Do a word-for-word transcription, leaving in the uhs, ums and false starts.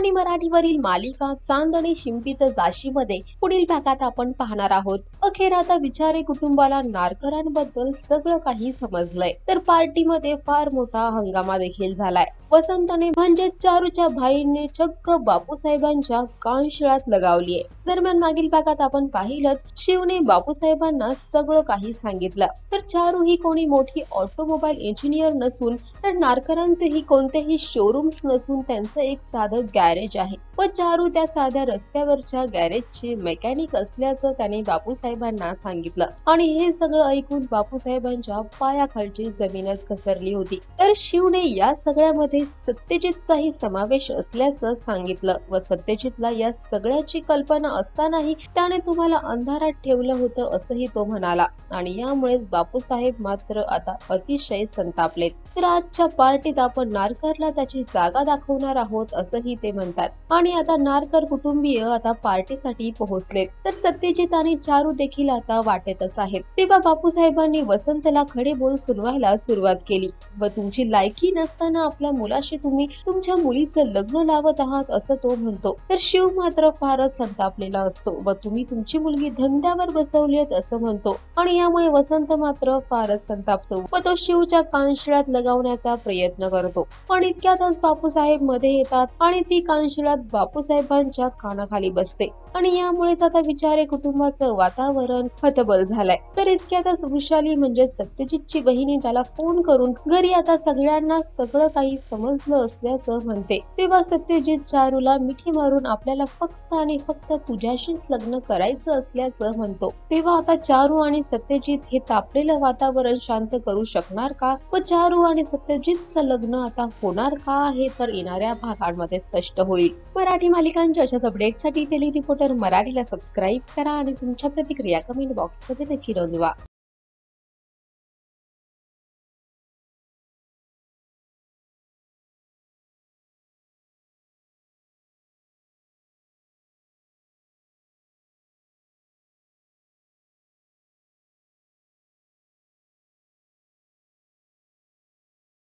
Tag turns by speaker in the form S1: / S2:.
S1: आणि मराठीवरील मालिका चांद आणि शिंपीत जाशीमध्ये पुढील भागात आपण पाहणार आहोत. अखेर आता विचारे कुटुंबाला नारकरांबद्दल सगळं काही समजलंय. तर पार्टीमध्ये फार मोठा हंगामा देखील झालाय. वसंतने म्हणजे चारूच्या भाईने चक्क बापूसाहेबांच्या कानशिळात लगावलीये. दरम्यान मागील भागात आपण पाहिलं शिवने बापूसाहेबांना सगळं काही सांगितलं. तर चारू ही कोणी मोठी ऑटोमोबाईल इंजिनियर नसून तर नारकरांचेही कोणतेही शोरूम्स नसून त्यांचं एक साधं गॅरेज आहे व चारू त्या साध्या रस्त्यावरच्या गॅरेजचे मेकॅनिक असल्याचं त्याने बापूसाहेबांना सांगितलं. आणि हे सगळं ऐकून बापूसाहेबांच्या पायाखालची जमीनच घसरली होती. तर शिवने या सगळ्यामध्ये सत्यजितचाही समावेश असल्याचं सांगितलं व सत्यजितला या सगळ्याची कल्पना असतानाही त्याने तुम्हाला अंधारात ठेवलं होतं असंही तो म्हणाला. आणि यामुळेच बापूसाहेब मात्र आता अतिशय संतापलेत. तर आजच्या पार्टीत आपण नारकरला त्याची जागा दाखवणार आहोत असंही ते म्हणतात. आणि आता नारकर कुटुंबीय आता पार्टीसाठी पोहोचलेत. तर सत्यजित आणि चारू देखील आता वाटेतच आहेत. तेव्हा बापूसाहेबांनी वसंतला खडे बोल सुनवायला सुरुवात केली व तुमची लायकी नसताना आपल्या मुलाशी तुम्ही तुमच्या मुलीचं लग्न लावत आहात असं तो म्हणतो. तर शिव मात्र फारच संतापलेला असतो व तुम्ही तुमची मुलगी धंद्यावर बसवलीत असं म्हणतो. आणि यामुळे वसंत मात्र फारच संतापतो व तो शिवच्या कानशिळात लगावण्याचा प्रयत्न करतो. पण इतक्यातच बापूसाहेब मध्ये येतात आणि ती कानशिळात बापूसाहेबांच्या कानाखाली बसते. आणि यामुळेच आता विचारे कुटुंबाचं वातावरण हतबल झालंय. तर इतक्यातच वृषाली म्हणजे सत्यजितची बहिणी त्याला फोन करून घरी आता सगळ्यांना सगळं काही समजलं असल्याचं म्हणते. तेव्हा सत्यजित चारूला मिठी मारून आपल्याला फक्त आणि फक्त तुझ्याशीच लग्न करायचं असल्याचं म्हणतो. तेव्हा आता चारू आणि सत्यजित हे तापलेलं वातावरण शांत करू शकणार का व चारू आणि सत्यजितचं लग्न आता होणार का हे तर येणाऱ्या भागांमध्ये स्पष्ट होईल. मराठी मालिकांच्या अशाच अपडेटसाठी टेली रिपोर्टर मराठीला सबस्क्राईब करा आणि तुमच्या प्रतिक्रिया कमेंट बॉक्स मध्ये नक्की नोंदवा.